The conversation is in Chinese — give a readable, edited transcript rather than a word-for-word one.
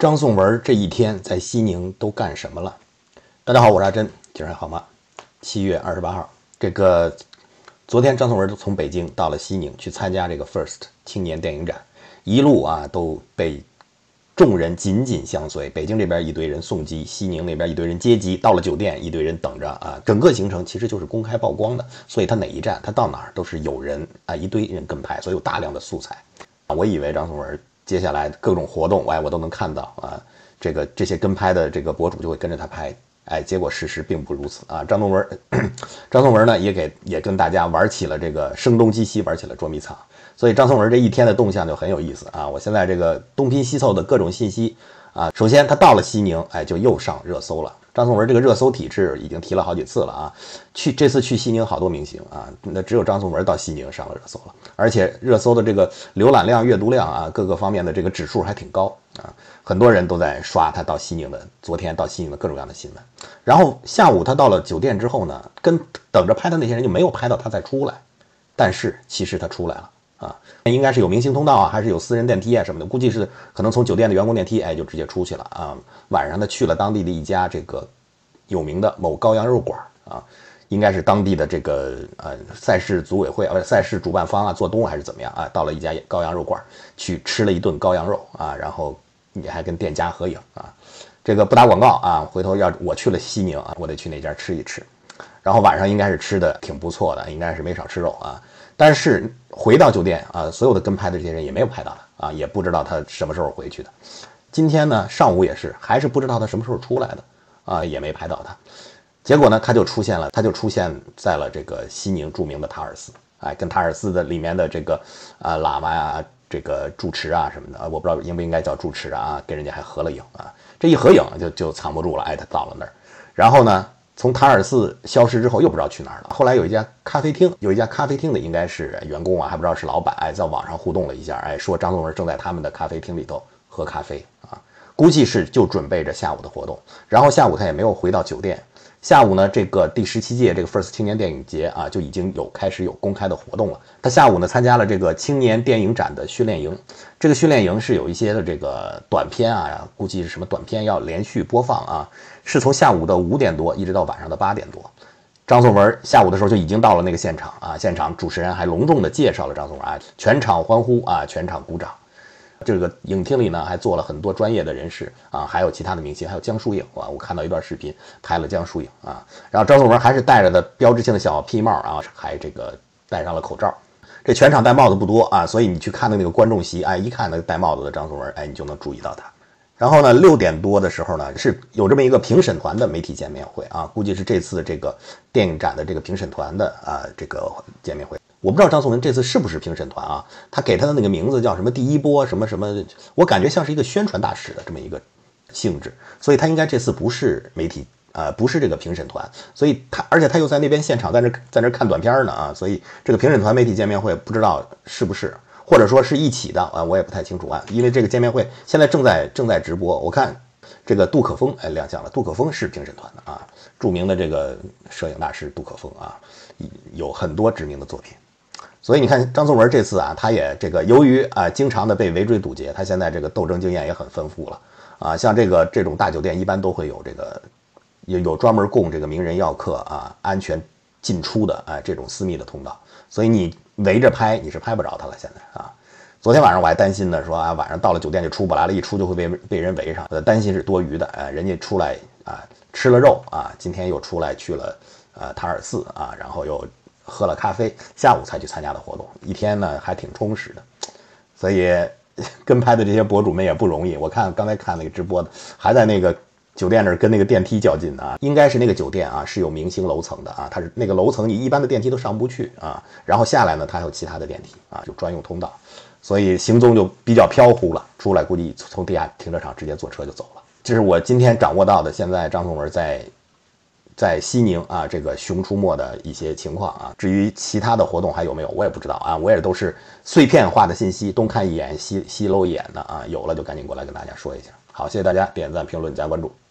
张颂文这一天在西宁都干什么了？大家好，我是阿珍，今儿还好吗？7月28号，昨天张颂文从北京到了西宁去参加这个 FIRST 青年电影展，一路都被众人紧紧相随。北京这边一堆人送机，西宁那边一堆人接机，到了酒店一堆人等着整个行程其实就是公开曝光的，所以他哪一站他到哪儿都是有人一堆人跟拍，所以有大量的素材。我以为张颂文接下来各种活动我都能看到这些跟拍的这个博主就会跟着他拍，结果事实并不如此张颂文呢也跟大家玩起了这个声东击西，玩起了捉迷藏。所以张颂文这一天的动向就很有意思我现在这个东拼西凑的各种信息首先他到了西宁就又上热搜了。张颂文这个热搜体制已经提了好几次了这次去西宁好多明星那只有张颂文到西宁上了热搜了，而且热搜的这个浏览量、阅读量各个方面的这个指数还挺高很多人都在刷他到西宁的昨天到西宁的各种各样的新闻。然后下午他到了酒店之后呢，等着拍的那些人就没有拍到他再出来，但是其实他出来了应该是有明星通道还是有私人电梯什么的，估计是可能从酒店的员工电梯就直接出去了晚上他去了当地的一家这个有名的某羔羊肉馆应该是当地的这个赛事组委会赛事主办方做东还是怎么样到了一家羔羊肉馆去吃了一顿羔羊肉然后也还跟店家合影这个不打广告回头要我去了西宁我得去那家吃一吃。然后晚上应该是吃的挺不错的，应该是没少吃肉但是回到酒店所有的跟拍的这些人也没有拍到他也不知道他什么时候回去的。今天呢上午也是，还是不知道他什么时候出来的也没拍到他。结果呢他就出现在了这个西宁著名的塔尔斯跟塔尔斯的里面的这个喇嘛这个住持什么的，我不知道应不应该叫住持跟人家还合了影这一合影就藏不住了他到了那儿。然后呢从塔尔寺消失之后又不知道去哪儿了。后来有一家咖啡厅的应该是员工还不知道是老板在网上互动了一下说张颂文正在他们的咖啡厅里头喝咖啡估计是就准备着下午的活动。然后下午他也没有回到酒店。下午呢这个第17届这个 FIRST 青年电影节就已经开始有公开的活动了。他下午呢参加了这个青年电影展的训练营，这个训练营是有一些的这个短片估计是什么短片要连续播放是从下午的5点多一直到晚上的8点多。张颂文下午的时候就已经到了那个现场现场主持人还隆重的介绍了张颂文全场欢呼全场鼓掌。这个影厅里呢还坐了很多专业的人士还有其他的明星，还有江疏影我看到一段视频拍了江疏影然后张颂文还是戴着的标志性的小屁帽还这个戴上了口罩。这全场戴帽子不多所以你去看的那个观众席一看那个戴帽子的张颂文你就能注意到他。然后呢6点多的时候呢是有这么一个评审团的媒体见面会估计是这次这个电影展的这个评审团的这个见面会。我不知道张颂文这次是不是评审团他给他的那个名字叫什么第一波什么什么，我感觉像是一个宣传大使的这么一个性质，所以他应该这次不是媒体不是这个评审团，所以而且他又在那边现场在那看短片呢所以这个评审团媒体见面会不知道是不是，或者说是一起的我也不太清楚因为这个见面会现在正在直播。我看这个杜可风亮相了，杜可风是评审团的著名的这个摄影大师杜可风有很多知名的作品。所以你看张颂文这次他也这个由于经常的被围追堵截，他现在这个斗争经验也很丰富了像这种大酒店一般都会有这个有专门供这个名人要客安全进出的这种私密的通道，所以你围着拍你是拍不着他了现在昨天晚上我还担心呢，说晚上到了酒店就出不来了，一出就会被人围上，担心是多余的人家出来吃了肉今天又出来去了塔尔寺然后又喝了咖啡，下午才去参加的活动，一天呢还挺充实的。所以跟拍的这些博主们也不容易，我刚才看那个直播的还在那个酒店那儿跟那个电梯较劲应该是那个酒店是有明星楼层的它是那个楼层你一般的电梯都上不去然后下来呢它还有其他的电梯就专用通道，所以行踪就比较飘忽了，出来估计从地下停车场直接坐车就走了。这是我今天掌握到的现在张颂文在西宁这个熊出没的一些情况至于其他的活动还有没有我也不知道我也都是碎片化的信息，东看一眼西搂一眼的有了就赶紧过来跟大家说一下。好，谢谢大家点赞评论加关注。